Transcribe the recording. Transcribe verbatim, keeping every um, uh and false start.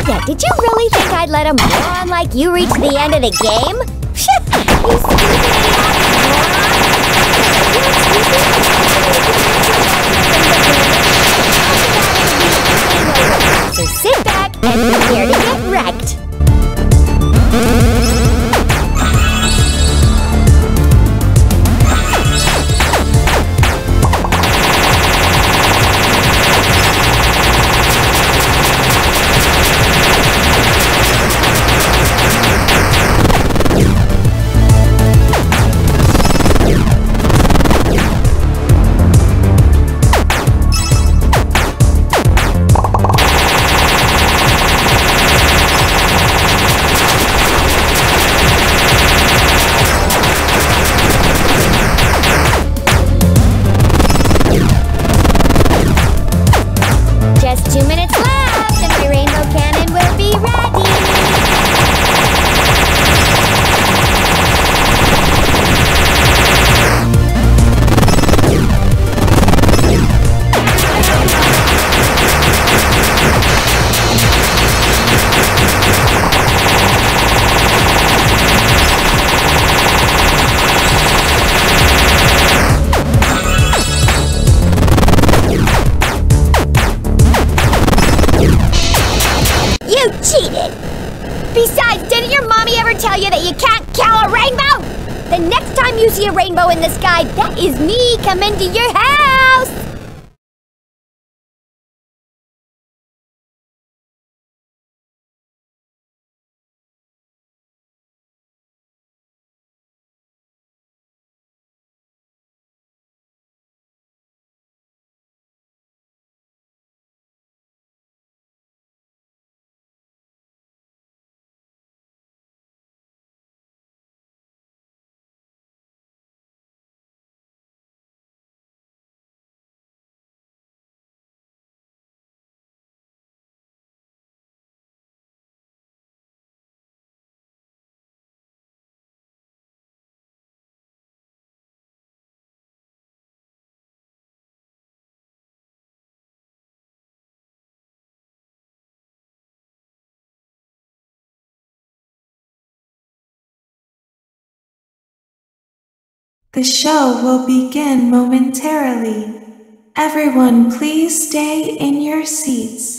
it. Did you really think I'd let a moron like you reach the end of the game? You stupid idiot. So sit back and prepare to get wrecked. Cheated! Besides, didn't your mommy ever tell you that you can't count a rainbow? The next time you see a rainbow in the sky, that is me coming to your house! The show will begin momentarily. Everyone, please stay in your seats.